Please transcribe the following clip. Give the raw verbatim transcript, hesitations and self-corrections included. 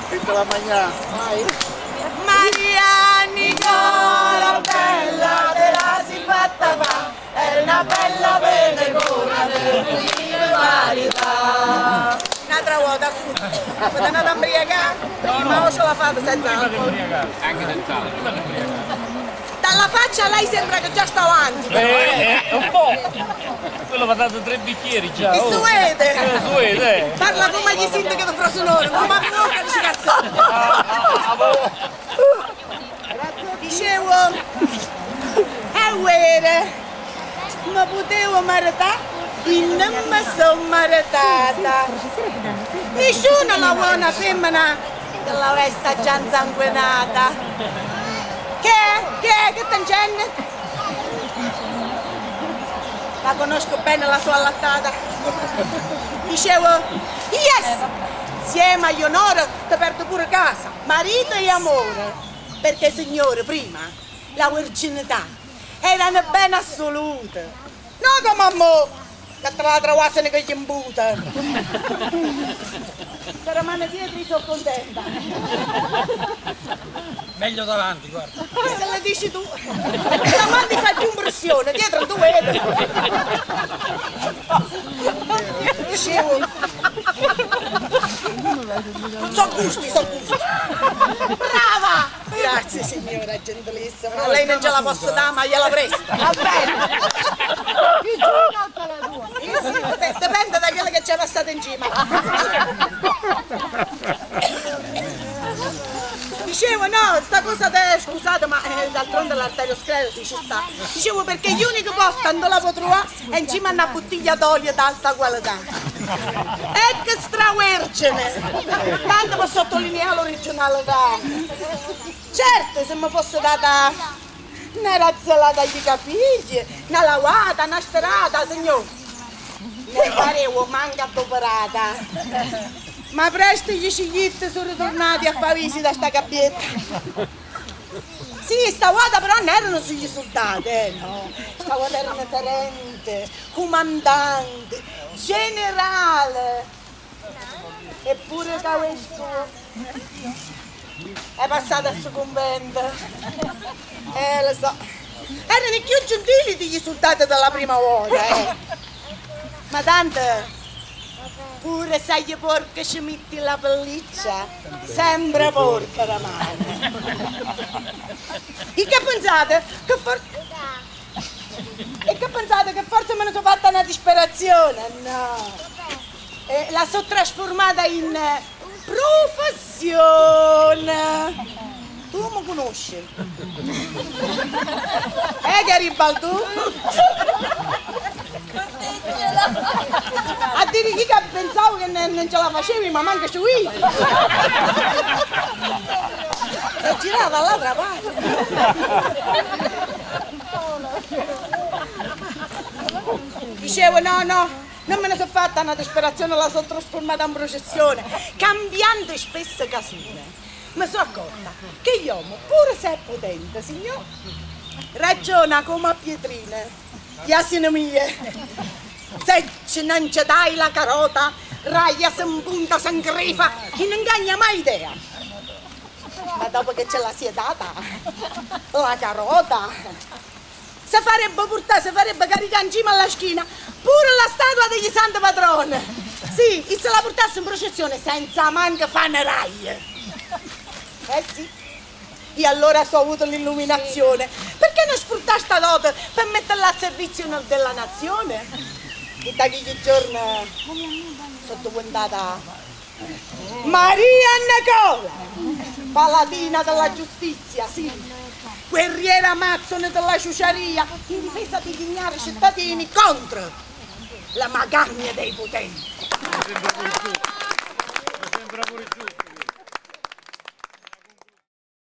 Tutta la mangiare. Maria Nicola bella, te la si fatta fa, era una bella penegona del vive varietà. Un'altra volta su, potete andare a imbriagare? Ma io ce la fate senza alcol. Anche senza alcol. Dalla faccia lei sembra che già sta avanti. Eh, eh, un po'. Quello va dato tre bicchieri già. Il oh. suede. Eh, suede, eh. Parla come gli sindaci di Frosinone, ma ma non che ci cazzo. Dicevo, è vero, ma potevo maritare e non mi sono maritata. Nessuna la buona femmina della vesta già insanguinata. Che è? Che è? Che t'ingenne? La conosco bene la sua allattata. Dicevo, yes! Insieme a Ionoro ti perdo pure casa, marito e amore. Perché signore, prima, la virginità era una bene assoluta. No come a mo, che te la trovassero che gli imbuta. Se rimane dietro io sono contenta. Meglio davanti, guarda. E se le dici tu? Davanti fai più impressione, dietro tu vedi. Dicevo. Sono gusti, sono gusti. Brava! Grazie signora, gentilissima. Ma lei non ce la posso dare, ma gliela presto. Va bene. Dipende da quello che ci è passato in cima. Dicevo, no, sta cosa te, scusate, ma eh, d'altronde l'arteriosclerosi ci sta. Dicevo perché gli unici posti dove la potrò trovare è in cima a una bottiglia d'olio d'alta qualità. Extra vergine! Tanto per sottolineare l'originalità. Certo, se mi fosse data una razzolata di capigli, una lavata, una sterata, signore. Ne farevo manca adoperata. Ma presto gli sciglitti sono ritornati a fare visita a sta gabbietta. Sì, sta volta però non erano sugli soldati, eh, no. Sta volta erano tenente, comandante, generale. Eppure da questo è passato al suo convento. Eh, lo so. Erano i più gentili degli soldati della prima volta, eh. Ma tanto... Pure se gli porca ci metti la pelliccia, sembra porca la mano. E che pensate? Che forse... E che pensate che forse me ne sono fatta una disperazione? No. Eh, la sono trasformata in professione. Tu mi conosci? Eh, Garibaldi? A dire chi che pensavo che non ce la facevi, ma manca ci vuoi. Si è girata dall'altra parte. Dicevo no, no, non me ne sono fatta una disperazione, la sono trasformata in processione, cambiando spesso casune. Mi sono accorta che l'uomo, pure se è potente, signor, ragiona come a pietrine, gli asini mie. Se non ci dai la carota, raglia si impunta, si ingrifa e non cambia mai idea. Ma dopo che ce la si è data, la carota, si farebbe portare, si farebbe caricare in cima alla schiena pure la statua degli santi patroni. Sì, e se la portasse in processione senza manca faneraglie. Eh sì. E allora ho avuto l'illuminazione. Perché non sfruttare sta dote per metterla al servizio della nazione? E da che giorni sono diventata Maria Nicola, paladina della giustizia, sì, guerriera amazzone della ciuciaria, in difesa degli ignari cittadini contro la magagna dei potenti. Mi sembra pure giusto. Mi sembra pure giusto.